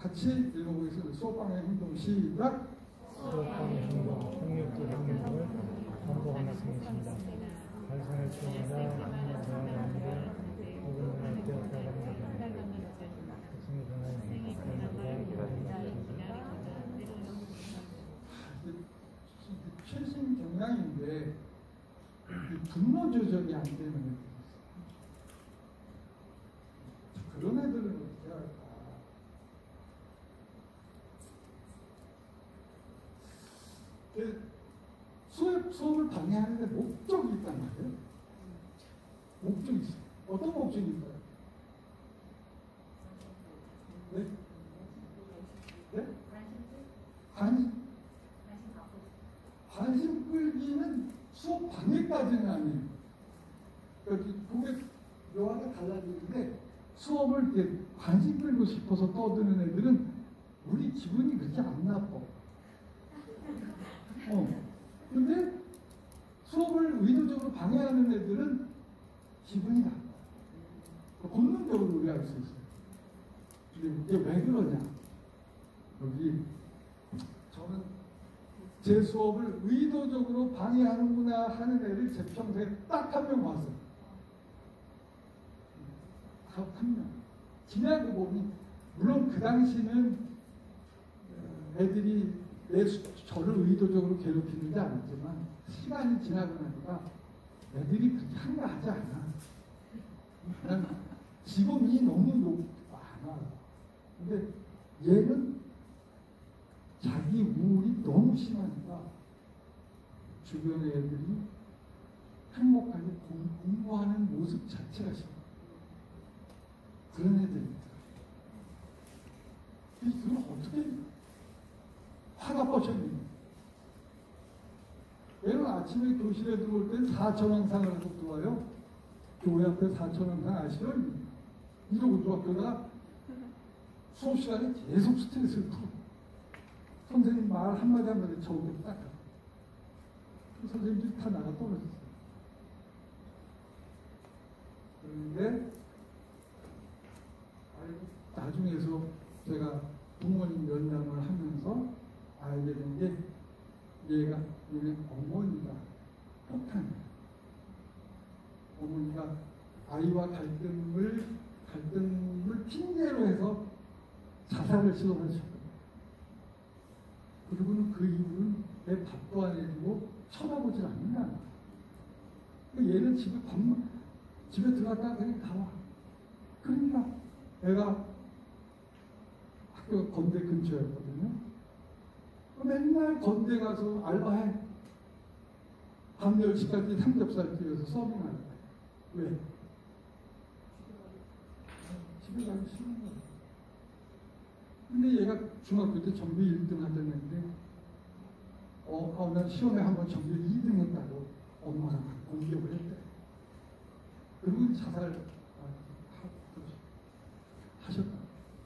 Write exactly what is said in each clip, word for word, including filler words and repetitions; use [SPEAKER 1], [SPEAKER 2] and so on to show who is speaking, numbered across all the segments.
[SPEAKER 1] 같이 읽어보겠습니다. 수업방의 행동 시작.
[SPEAKER 2] 수업방의 행동, 폭력적 행동을 반복하는 것입니다. 발상을 통하여 하나님과 대화하는데 혹은 할 때 어떠합니다. 백성의 변화에
[SPEAKER 1] 최신 경향인데 분노 조절이 안 되는 애들이 있어요. 그런 애들은 어떻게 할까? 수업, 수업을 방해하는데 목적이 있단 말이에요. 목적이 있어요. 어떤 목적이 있어요? 네? 네? 관심, 관심 끌기는 수업 방해까지는 아니에요. 그게 묘하게 달라지는데 수업을 이렇게 관심 끌고 싶어서 떠드는 애들은 우리 기분이 그렇게 안 나빠. 어. 근데 수업을 의도적으로 방해하는 애들은 기분이 나빠. 본능적으로 우리가 알 수 있어요. 근데 이게 왜 그러냐? 여기 저는 제 수업을 의도적으로 방해하는구나 하는 애를 제 평생에 딱 한 명 봤어요. 딱 한 명. 지나고 보니 물론 그 당시는 애들이 내 저를 의도적으로 괴롭히는지 않았지만 시간이 지나고 나니까 애들이 그렇게 한가 하지 않아. 그냥 지금이 너무 많아. 근데 얘는 자기 우울이 너무 심하니까 주변의 애들이 행복하게 공부하는 모습 자체가 싫어. 그런 애들입니다. 그걸 어떻게 화가 뻗쳤는데 얘는 아침에 교실에 들어올 때 사천왕상을 하고 들어와요. 교회 앞에 사천왕상 아시죠? 이러고 들어왔다가 수업 시간에 계속 스트레스를 풀어. 선생님 말 한마디 한마디 저으로 딱 그 선생님들이 다 나가 떨어졌어요. 그런데 나중에서 제가 부모님 면담을 하면서 알게 된 게 얘가 얘네 어머니가 폭탄이에요. 어머니가 아이와 갈등을 갈등을 핑계로 해서 자살을 시도하셨거든요. 그리고는 그 이후는 내 밥도 안 해주고 쳐다보질 않는다. 얘는 집에 밥만 집에 들어갔다가 그냥 가와. 그러니까 애가 학교가 건대 근처였거든요. 맨날 건대 가서 알바해. 밤 열 시까지 삼겹살 집에서 서빙하는 거야. 왜? 집에 가기 싫은 거야. 근데 얘가 중학교 때 전교 일 등 하던 애인데 어, 어, 난 시험에 한번 전교 이 등 했다고 엄마가 공격을 했대. 그리고 자살 하셨다.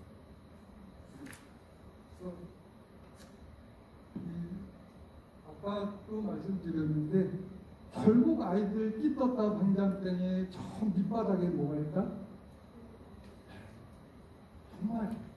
[SPEAKER 1] 아까도 말씀드렸는데 결국 아이들 끼떴다 방장땡에 저 밑바닥에 뭐가 있다? 정말